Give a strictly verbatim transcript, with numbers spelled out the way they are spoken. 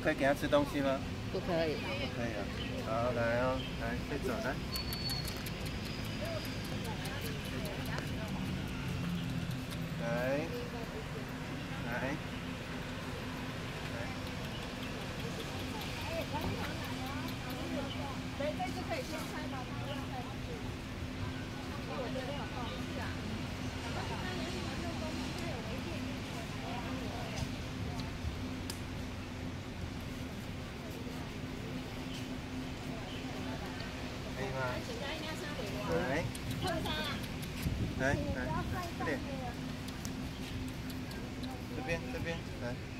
可以给它吃东西吗？ 不可以。 不可以啊。好，来哦，来，飞走来。来，来，来。 这这次可以先拆吗？我觉得有空是啊。 可以吗？来，来来，快点，这边这边来。